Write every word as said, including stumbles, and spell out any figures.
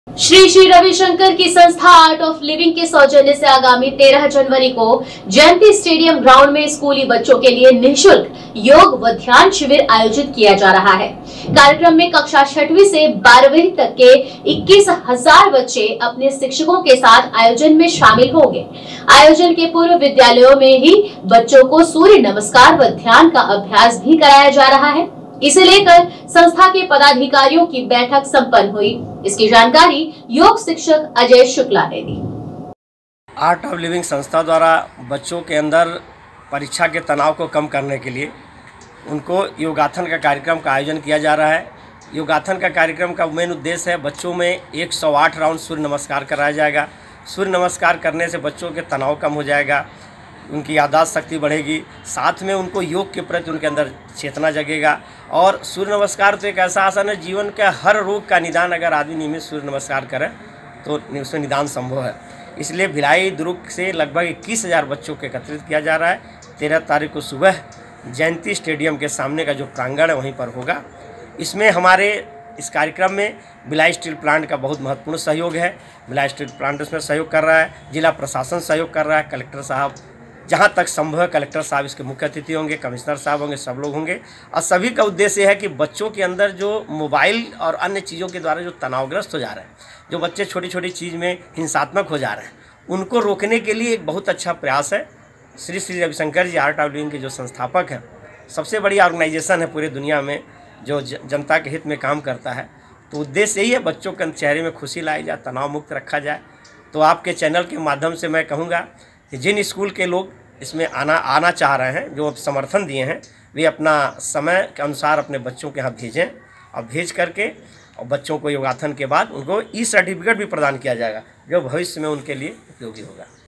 श्री श्री रविशंकर की संस्था art of living के सौजन्य से आगामी तेरह जनवरी को जयंती स्टेडियम ग्राउंड में स्कूली बच्चों के लिए निःशुल्क योग व ध्यान शिविर आयोजित किया जा रहा है। कार्यक्रम में कक्षा छठवीं से बारहवीं तक के इक्कीस हजार बच्चे अपने शिक्षकों के साथ आयोजन में शामिल होंगे। आयोजन के पूर्व विद्यालयों में ही बच्चों को सूर्य नमस्कार व ध्यान का अभ्यास भी कराया जा रहा है। इसे लेकर संस्था के पदाधिकारियों की बैठक संपन्न हुई। इसकी जानकारी योग शिक्षक अजय शुक्ला ने दी। आर्ट ऑफ लिविंग संस्था द्वारा बच्चों के अंदर परीक्षा के तनाव को कम करने के लिए उनको योगासन का कार्यक्रम का आयोजन किया जा रहा है। योगासन का कार्यक्रम का मेन उद्देश्य है बच्चों में एक सौ आठ राउंड सूर्य नमस्कार कराया जाएगा। सूर्य नमस्कार करने से बच्चों के तनाव कम हो जाएगा, उनकी याददाश्त शक्ति बढ़ेगी, साथ में उनको योग के प्रति उनके अंदर चेतना जगेगा। और सूर्य नमस्कार तो एक ऐसा आसन है, जीवन के हर रोग का निदान अगर आदमी नियमित सूर्य नमस्कार करे तो उसमें निदान संभव है। इसलिए भिलाई दुर्ग से लगभग इक्कीस हज़ार बच्चों को एकत्रित किया जा रहा है। तेरह तारीख को सुबह जयंती स्टेडियम के सामने का जो प्रांगण है वहीं पर होगा। इसमें हमारे इस कार्यक्रम में भिलाई स्टील प्लांट का बहुत महत्वपूर्ण सहयोग है। भिलाई स्टील प्लांट इसमें सहयोग कर रहा है, जिला प्रशासन सहयोग कर रहा है, कलेक्टर साहब जहाँ तक संभव है कलेक्टर साहब इसके मुख्य अतिथि होंगे, कमिश्नर साहब होंगे, सब लोग होंगे। और सभी का उद्देश्य है कि बच्चों के अंदर जो मोबाइल और अन्य चीज़ों के द्वारा जो तनावग्रस्त हो जा रहे हैं, जो बच्चे छोटी छोटी चीज़ में हिंसात्मक हो जा रहे हैं, उनको रोकने के लिए एक बहुत अच्छा प्रयास है। Shri Shri Ravishankar ji art of living के जो संस्थापक हैं, सबसे बड़ी ऑर्गेनाइजेशन है पूरी दुनिया में जो जनता के हित में काम करता है। तो उद्देश्य यही है बच्चों के चेहरे में खुशी लाई जाए, तनाव मुक्त रखा जाए। तो आपके चैनल के माध्यम से मैं कहूँगा कि जिन स्कूल के लोग इसमें आना आना चाह रहे हैं, जो समर्थन दिए हैं, वे अपना समय के अनुसार अपने बच्चों के यहाँ भेजें और भेज करके और बच्चों को योगासन के बाद उनको ई सर्टिफिकेट भी प्रदान किया जाएगा जो भविष्य में उनके लिए उपयोगी होगा।